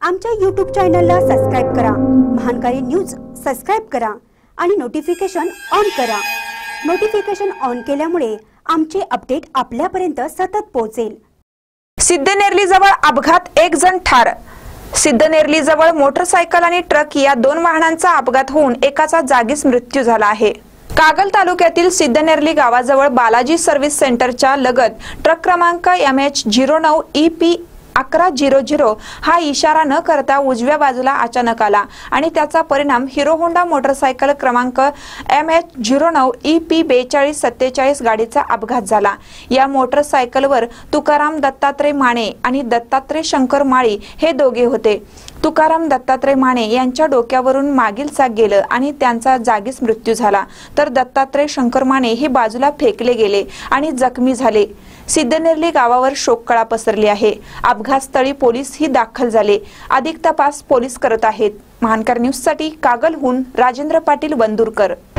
आमच्या YouTube चॅनलला subscribe करा, महानकारी न्यूज सबस्क्राइब करा आणि नोटिफिकेशन ऑन करा। नोटिफिकेशन ऑन केल्यामुळे आमचे अपडेट आपल्यापर्यंत सतत पोहोचेल। सिद्धनेरली जवळ अपघात, एक जण ठार। सिद्धनेरली जवळ मोटरसायकल आणि ट्रक या दोन वाहनांचा अपघात होऊन एकाचा जागीच मृत्यू झाला आहे। कागल तालुक्यातील सिद्धनेरली गावाजवळ बालाजी सर्व्हिस सेंटरच्या लगत ट्रक क्रमांक MH09 EP 1100 हा इशारा न करता उजव्या बाजूला अचानक आला आणि त्याचा परिणाम हिरो होंडा मोटरसायकल क्रमांक MH09 EP 4247 गाडीचा अपघात झाला। या मोटरसायकलवर तुकाराम दत्तात्रय माने आणि दत्तात्रय शंकर माळी हे दोघे होते। तुकाराम दत्तात्रय माने यांच्या डोक्यावरून मागील चाक गेलं आणि त्यांचा जागीच मृत्यू झाला, तर दत्तात्रय शंकर माने हे बाजूला फेकले गेले आणि जखमी झाले। सिद्धनेरली गावावर शोककळा पसरली आहे। अपघातस्थळी पोलीस ही दाखल झाले। अधिक तपास पोलीस करत आहेत। महानकर न्यूज साठी कागलहून राजेंद्र पाटील वंदुरकर।